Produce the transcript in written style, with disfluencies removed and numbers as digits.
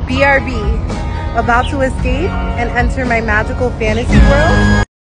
BRB, about to escape and enter my magical fantasy world.